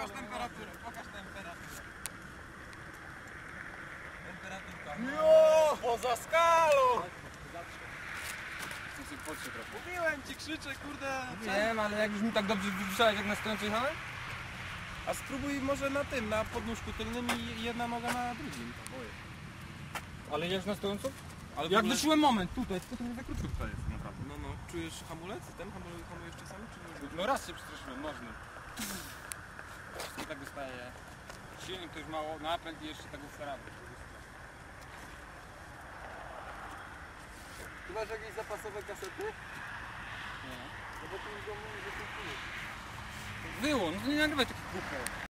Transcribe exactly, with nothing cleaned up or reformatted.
temperaturę, pokaż temperaturę. Temperaturka. Jo, poza skalą! Mówiłem ci, krzyczę, kurde. Wiem, ale jak już mi tak dobrze wypuszczałeś, jak na stojąco jechałem? A spróbuj może na tym, na podnóżku tylnym i jedna noga na drugim. Ale jedziesz na stojąco? Ale w Jak ogóle- wyczułem moment, tutaj, tylko to nie za krótko tutaj jest naprawdę. No, no, czujesz hamulec? Ten hamulec hamujesz czasami, czy nie? No raz się przestraszyłem, można. I tak dostaje. Silnik to już mało, napęd i jeszcze tak ustarawy. Ty masz jakieś zapasowe kasety? Nie. No bo tu mi go mówi, że tu Wyłącz, no nie nagrywaj takich głupot.